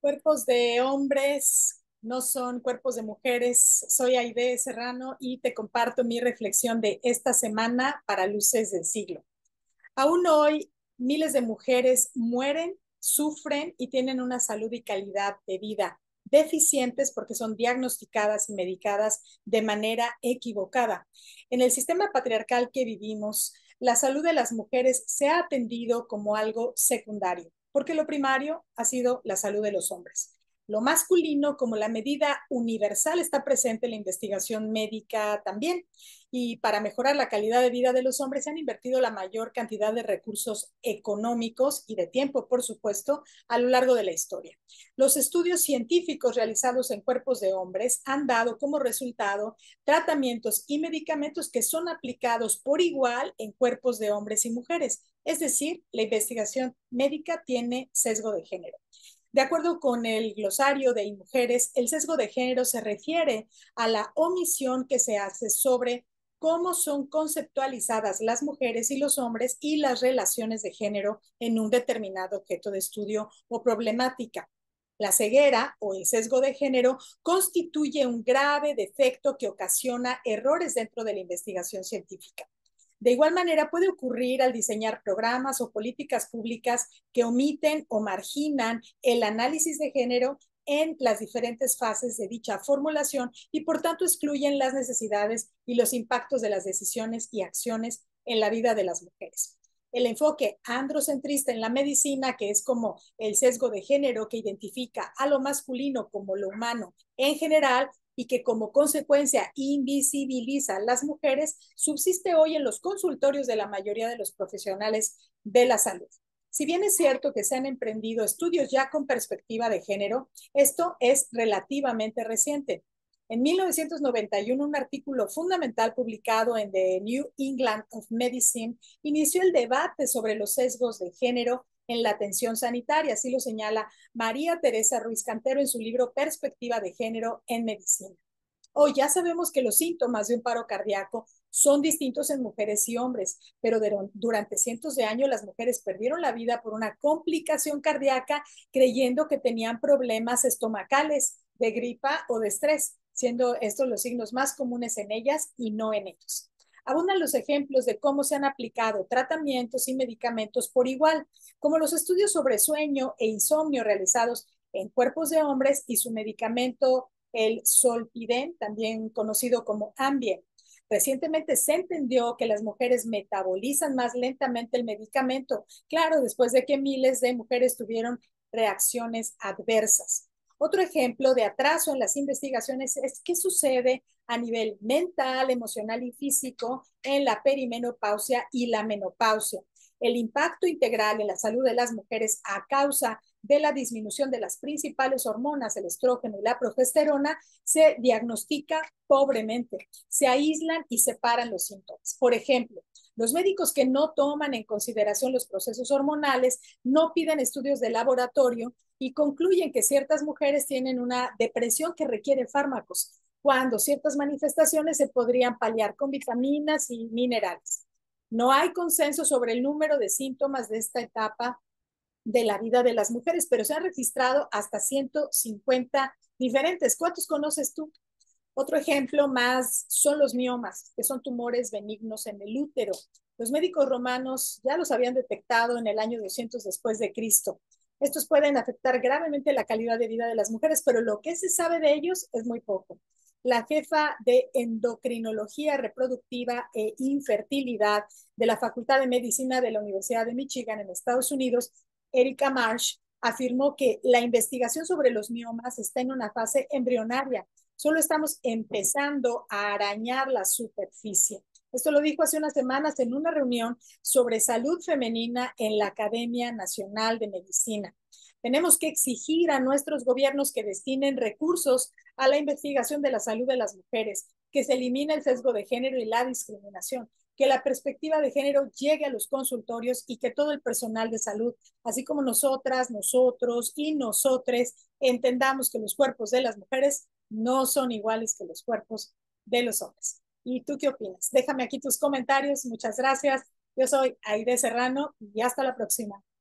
Cuerpos de hombres no son cuerpos de mujeres. Soy Aide Serrano y te comparto mi reflexión de esta semana para Luces del Siglo. Aún hoy, miles de mujeres mueren, sufren y tienen una salud y calidad de vida deficientes porque son diagnosticadas y medicadas de manera equivocada. En el sistema patriarcal que vivimos, la salud de las mujeres se ha atendido como algo secundario, porque lo primario ha sido la salud de los hombres. Lo masculino, como la medida universal, está presente en la investigación médica también. Y para mejorar la calidad de vida de los hombres se han invertido la mayor cantidad de recursos económicos y de tiempo, por supuesto, a lo largo de la historia. Los estudios científicos realizados en cuerpos de hombres han dado como resultado tratamientos y medicamentos que son aplicados por igual en cuerpos de hombres y mujeres. Es decir, la investigación médica tiene sesgo de género. De acuerdo con el glosario de mujeres, el sesgo de género se refiere a la omisión que se hace sobre cómo son conceptualizadas las mujeres y los hombres y las relaciones de género en un determinado objeto de estudio o problemática. La ceguera o el sesgo de género constituye un grave defecto que ocasiona errores dentro de la investigación científica. De igual manera, puede ocurrir al diseñar programas o políticas públicas que omiten o marginan el análisis de género en las diferentes fases de dicha formulación y por tanto excluyen las necesidades y los impactos de las decisiones y acciones en la vida de las mujeres. El enfoque androcentrista en la medicina, que es como el sesgo de género que identifica a lo masculino como lo humano en general, y que como consecuencia invisibiliza a las mujeres, subsiste hoy en los consultorios de la mayoría de los profesionales de la salud. Si bien es cierto que se han emprendido estudios ya con perspectiva de género, esto es relativamente reciente. En 1991, un artículo fundamental publicado en The New England of Medicine inició el debate sobre los sesgos de género en la atención sanitaria, así lo señala María Teresa Ruiz Cantero en su libro Perspectiva de Género en Medicina. Hoy ya sabemos que los síntomas de un paro cardíaco son distintos en mujeres y hombres, pero durante cientos de años las mujeres perdieron la vida por una complicación cardíaca creyendo que tenían problemas estomacales, de gripa o de estrés, siendo estos los signos más comunes en ellas y no en ellos. Abundan los ejemplos de cómo se han aplicado tratamientos y medicamentos por igual, como los estudios sobre sueño e insomnio realizados en cuerpos de hombres y su medicamento, el Zolpidem, también conocido como Ambien. Recientemente se entendió que las mujeres metabolizan más lentamente el medicamento, claro, después de que miles de mujeres tuvieron reacciones adversas. Otro ejemplo de atraso en las investigaciones es qué sucede a nivel mental, emocional y físico en la perimenopausia y la menopausia. El impacto integral en la salud de las mujeres a causa de la disminución de las principales hormonas, el estrógeno y la progesterona, se diagnostica pobremente. Se aíslan y separan los síntomas. Por ejemplo, los médicos que no toman en consideración los procesos hormonales no piden estudios de laboratorio y concluyen que ciertas mujeres tienen una depresión que requiere fármacos, cuando ciertas manifestaciones se podrían paliar con vitaminas y minerales. No hay consenso sobre el número de síntomas de esta etapa de la vida de las mujeres, pero se han registrado hasta 150 diferentes. ¿Cuántos conoces tú? Otro ejemplo más son los miomas, que son tumores benignos en el útero. Los médicos romanos ya los habían detectado en el año 200 después de Cristo. Estos pueden afectar gravemente la calidad de vida de las mujeres, pero lo que se sabe de ellos es muy poco. La jefa de endocrinología reproductiva e infertilidad de la Facultad de Medicina de la Universidad de Michigan en Estados Unidos, Erika Marsh, afirmó que la investigación sobre los miomas está en una fase embrionaria. Solo estamos empezando a arañar la superficie. Esto lo dijo hace unas semanas en una reunión sobre salud femenina en la Academia Nacional de Medicina. Tenemos que exigir a nuestros gobiernos que destinen recursos a la investigación de la salud de las mujeres, que se elimine el sesgo de género y la discriminación, que la perspectiva de género llegue a los consultorios y que todo el personal de salud, así como nosotras, nosotros y nosotres, entendamos que los cuerpos de las mujeres no son iguales que los cuerpos de los hombres. ¿Y tú qué opinas? Déjame aquí tus comentarios. Muchas gracias. Yo soy Aide Serrano y hasta la próxima.